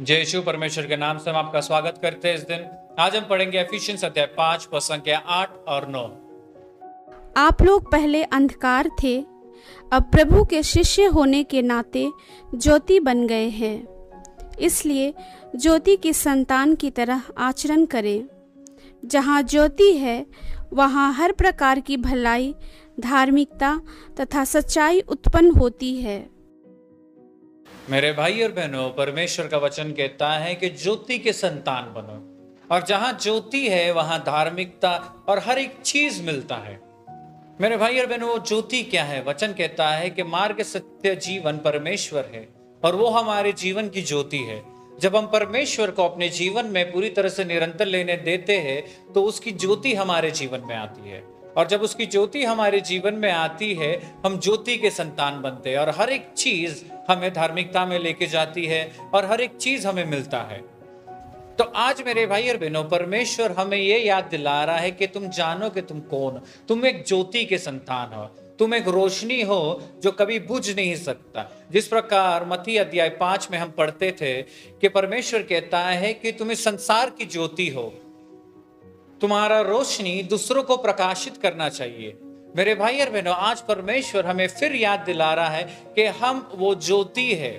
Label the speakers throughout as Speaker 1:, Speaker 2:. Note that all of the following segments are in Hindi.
Speaker 1: जय यीशु परमेश्वर के नाम से हम आपका स्वागत करते हैं इस दिन। आज हम पढ़ेंगे एफिशियंस अध्याय 5 पद संख्या 8 और 9।
Speaker 2: आप लोग पहले अंधकार थे, अब प्रभु के शिष्य होने के नाते ज्योति बन गए हैं। इसलिए ज्योति की संतान की तरह आचरण करें। जहाँ ज्योति है वहाँ हर प्रकार की भलाई, धार्मिकता तथा सच्चाई उत्पन्न होती है।
Speaker 1: मेरे भाई और बहनों, परमेश्वर का वचन कहता है कि ज्योति के संतान बनो, और जहां ज्योति है वहां धार्मिकता और हर एक चीज मिलता है। मेरे भाई और बहनों, वो ज्योति क्या है? वचन कहता है कि मार्ग, सत्य, जीवन परमेश्वर है और वो हमारे जीवन की ज्योति है। जब हम परमेश्वर को अपने जीवन में पूरी तरह से निरंतर लेने देते हैं तो उसकी ज्योति हमारे जीवन में आती है, और जब उसकी ज्योति हमारे जीवन में आती है हम ज्योति के संतान बनते हैं, और हर एक चीज हमें धार्मिकता में लेके जाती है और हर एक चीज हमें मिलता है। तो आज मेरे भाई और बहनों, परमेश्वर हमें ये याद दिला रहा है कि तुम जानो कि तुम कौन, तुम एक ज्योति के संतान हो, तुम एक रोशनी हो जो कभी बुझ नहीं सकता। जिस प्रकार मत्ती अध्याय 5 में हम पढ़ते थे कि परमेश्वर कहता है कि तुम इस संसार की ज्योति हो, तुम्हारा रोशनी दूसरों को प्रकाशित करना चाहिए। मेरे भाई और बहनों, आज परमेश्वर हमें फिर याद दिला रहा है कि हम वो ज्योति है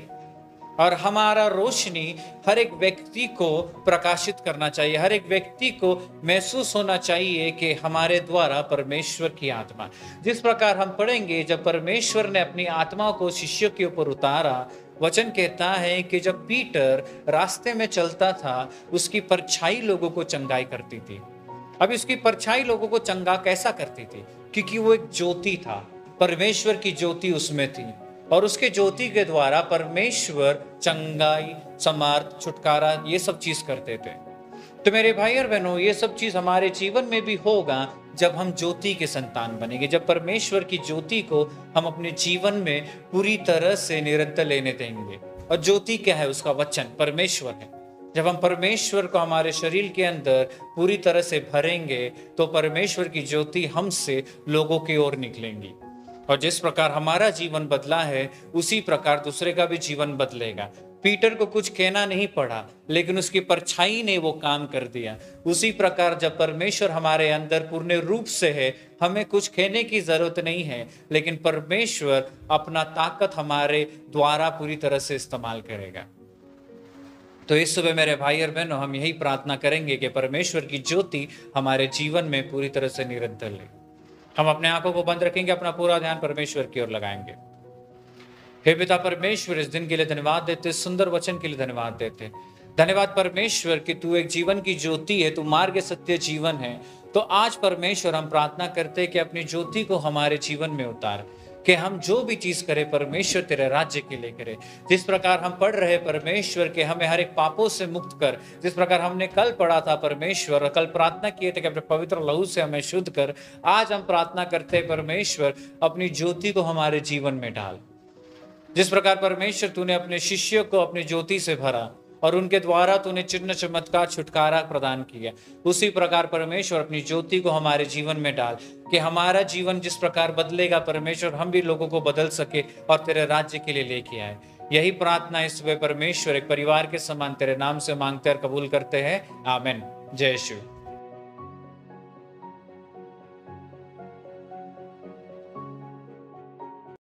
Speaker 1: और हमारा रोशनी हर एक व्यक्ति को प्रकाशित करना चाहिए। हर एक व्यक्ति को महसूस होना चाहिए कि हमारे द्वारा परमेश्वर की आत्मा, जिस प्रकार हम पढ़ेंगे, जब परमेश्वर ने अपनी आत्मा को शिष्यों के ऊपर उतारा, वचन कहता है कि जब पीटर रास्ते में चलता था उसकी परछाई लोगों को चंगाई करती थी। अब इसकी परछाई लोगों को चंगा कैसा करती थी? क्योंकि वो एक ज्योति था, परमेश्वर की ज्योति उसमें थी, और उसके ज्योति के द्वारा परमेश्वर चंगाई, समर्थ, छुटकारा ये सब चीज करते थे। तो मेरे भाई और बहनों, ये सब चीज हमारे जीवन में भी होगा जब हम ज्योति के संतान बनेंगे, जब परमेश्वर की ज्योति को हम अपने जीवन में पूरी तरह से निरंतर लेने देंगे। और ज्योति क्या है? उसका वचन परमेश्वर है। जब हम परमेश्वर को हमारे शरीर के अंदर पूरी तरह से भरेंगे तो परमेश्वर की ज्योति हमसे लोगों की ओर निकलेंगी, और जिस प्रकार हमारा जीवन बदला है उसी प्रकार दूसरे का भी जीवन बदलेगा। पीटर को कुछ कहना नहीं पड़ा, लेकिन उसकी परछाई ने वो काम कर दिया। उसी प्रकार जब परमेश्वर हमारे अंदर पूर्ण रूप से है, हमें कुछ कहने की जरूरत नहीं है, लेकिन परमेश्वर अपना ताकत हमारे द्वारा पूरी तरह से इस्तेमाल करेगा। तो इस सुबह मेरे भाई और बहनों, हम यही प्रार्थना करेंगे कि परमेश्वर की ज्योति हमारे जीवन में पूरी तरह से निरंतर ले। हम अपने आंखों को बंद रखेंगे, अपना पूरा ध्यान परमेश्वर की ओर लगाएंगे। हे पिता परमेश्वर, इस दिन के लिए धन्यवाद देते, सुंदर वचन के लिए धन्यवाद देते। धन्यवाद परमेश्वर कि तू एक जीवन की ज्योति है, तू मार्ग, सत्य, जीवन है। तो आज परमेश्वर हम प्रार्थना करते कि अपनी ज्योति को हमारे जीवन में उतार, कि हम जो भी चीज करें परमेश्वर तेरे राज्य के लिए करें। जिस प्रकार हम पढ़ रहे परमेश्वर के हमें हर एक पापों से मुक्त कर, जिस प्रकार हमने कल पढ़ा था परमेश्वर, कल प्रार्थना किए थे कि अपने पवित्र लहू से हमें शुद्ध कर, आज हम प्रार्थना करते हैं परमेश्वर अपनी ज्योति को हमारे जीवन में डाल। जिस प्रकार परमेश्वर तूने अपने शिष्यों को अपनी ज्योति से भरा और उनके द्वारा तूने चिन्ह, चमत्कार, छुटकारा प्रदान किया, उसी प्रकार परमेश्वर अपनी ज्योति को हमारे जीवन में डाल, कि हमारा जीवन जिस प्रकार बदलेगा परमेश्वर, हम भी लोगों को बदल सके और तेरे राज्य के लिए लेके आए। यही प्रार्थना इस सुबह परमेश्वर एक परिवार के समान तेरे नाम से मांगते और कबूल करते हैं। आमीन। जय यीशु।